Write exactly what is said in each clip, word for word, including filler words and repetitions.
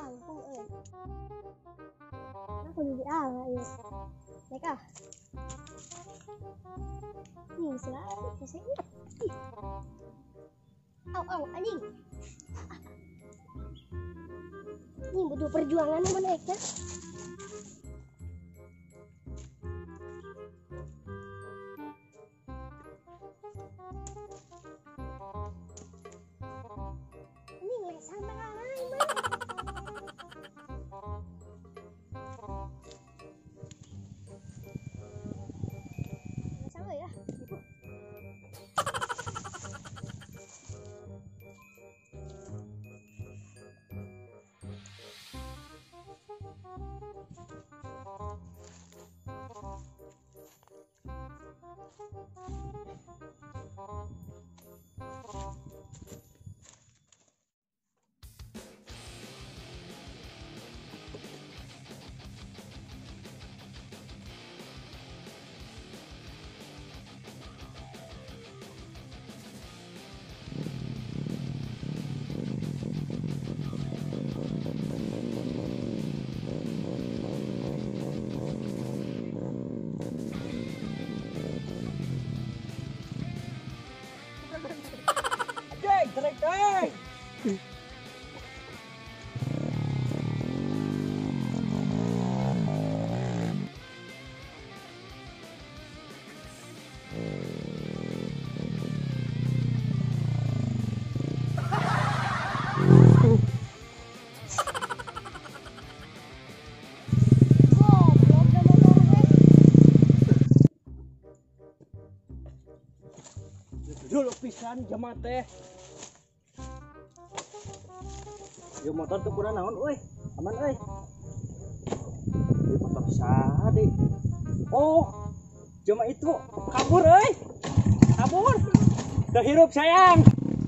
angkung euy. Aku jadi ah ya. Naik ah. Nih selalu kasih. Au au anjing. Ini butuh perjuangan menaiknya. Ini lesang tangan mana? Lesang ya. Trek trek. Dulu pisan jamaah teh. Yo motor tuh kurang naon euy. Aman euy. Ieu motor saha deui? Oh, cuma itu kabur euy. Kabur. Teu hirup sayang.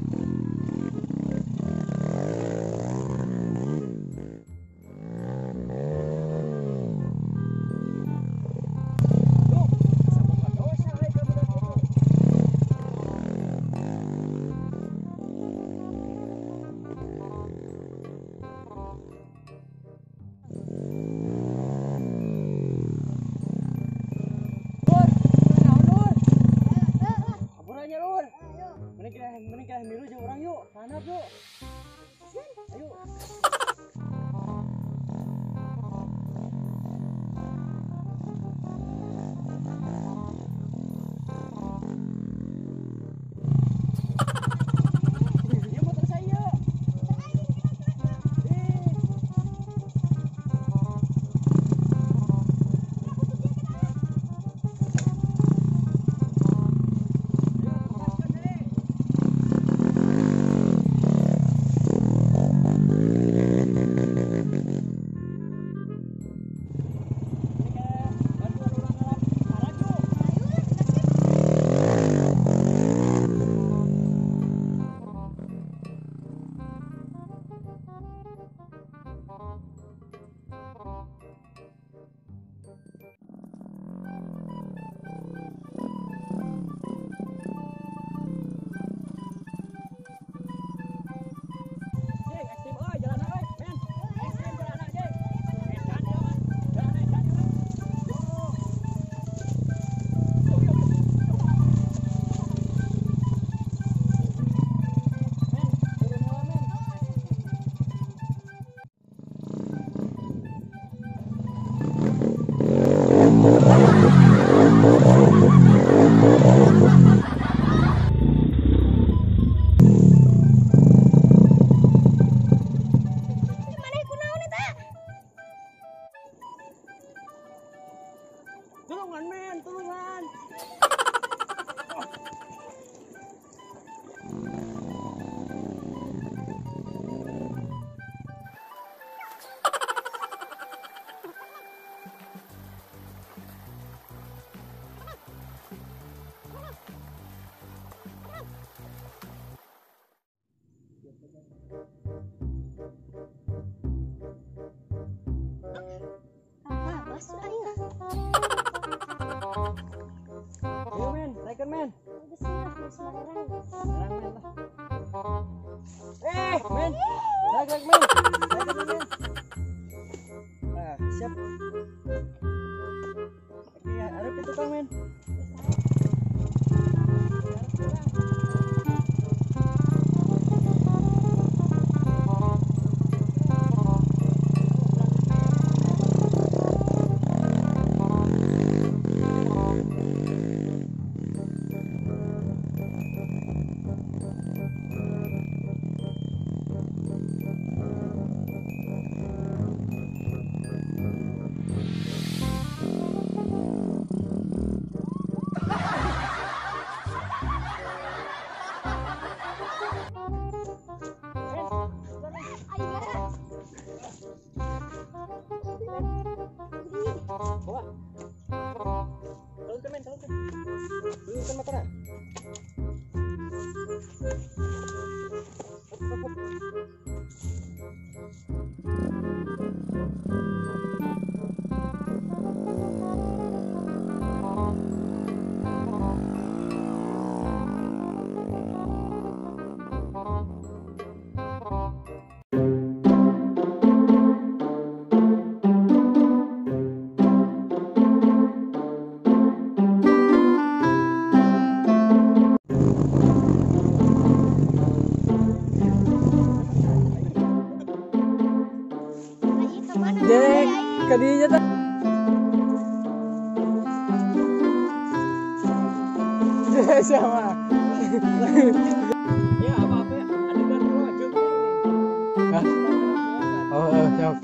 Mending kita milu jeung urang yuk, handap yuk. Ayo. Dia motor saya. Tulungan men, tulungan. Ah, masuk ayo. Ayo men, naikkan men. Udah siap, sembarang. Sekarang men lah. Eh men, naik naik men, naik men. Bawa. Turunkan men, turunkan. Turunkan motornya. Hop, hop, hop. Lagi kemana? Dek, kadinya tak. Dek sama. Ya, apa-apa ya. Adegan dua juga ini. Hah? Oh, oh, siap.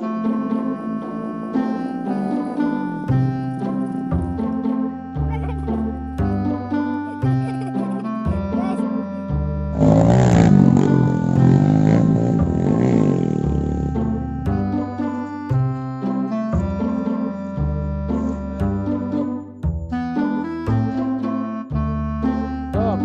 Stop.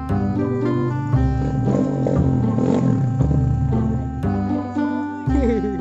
Hehehe